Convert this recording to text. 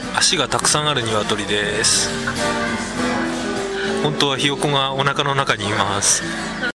足がたくさんある鶏です。本当はひよこがお腹の中にいます。